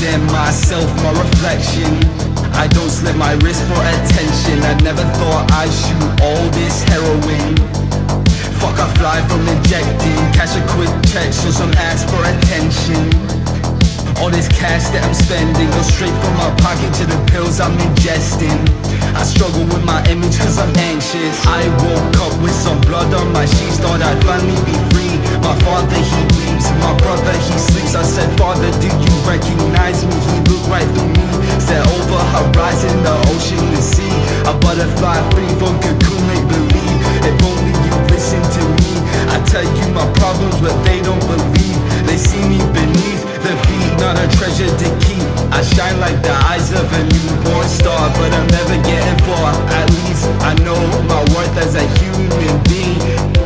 damn myself, my reflection. I don't slip my wrist for attention. I never thought I'd shoot all this heroin. Fuck, I fly from injecting. Cash a quick check so some ask for attention. All this cash that I'm spending goes straight from my pocket to the pills I'm ingesting. I struggle with my image cause I'm anxious. I woke up with some blood on my sheets, thought I'd finally be free. My father, he weeps, my brother, he sleeps. I said, Father, do you recognize me? He looked right through me. Said, over horizon, the ocean, the sea. A butterfly free from cocoon, make believe. If only you listen to me. I tell you my problems, but they don't believe. They see me beneath the feet, not a treasure to keep. I shine like the eyes of a newborn star, but I'm never getting far. At least I know my worth as a human being.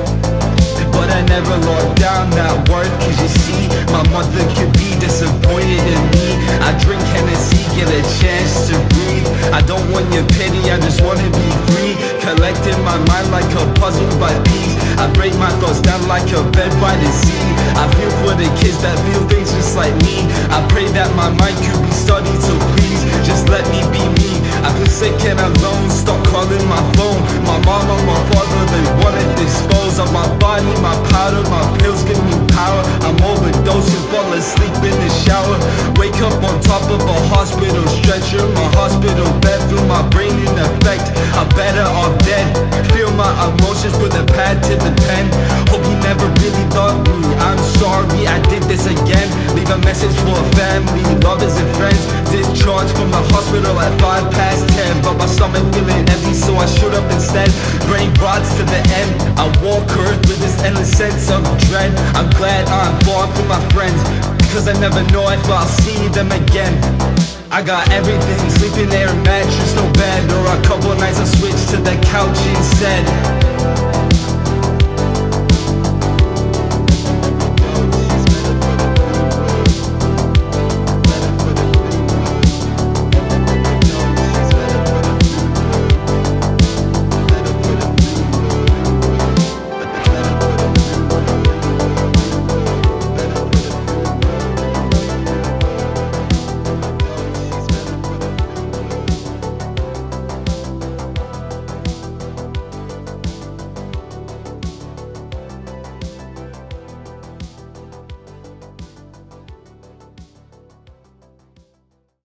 But I never locked down that worth, cause you see, my mother could be disappointed in me. I drink Hennessy, get a chance to breathe. I don't want your pity, I just wanna be free. Collecting my mind like a puzzle by piece. I break my thoughts down like a bed by the sea. I feel for the kids that feel things just like me. I pray that my mind could be studied, so please, just let me be me. I feel sick and alone, stop calling my phone. My mom and my father, they wanna dispose of my body, my powder, my pills give me power. I'm overdosing, fall asleep in the shower. Wake up on top of a hospital stretcher. My hospital bed, feel my brain in effect. I'm better off dead. Feel my emotions, put the pad to the pen. Hope you never really loved me, I'm sorry I did this again. Leave a message for family, lovers and friends. Discharged from the hospital at 10:05, but my stomach feeling empty, so I shoot up instead. Brain rots to the end. I walk earth with this endless sense of dread. I'm glad I'm far from my friends, cause I never know if I'll see them again. I got everything, sleeping air, mattress, no bed. Or a couple nights I switched to the couch instead.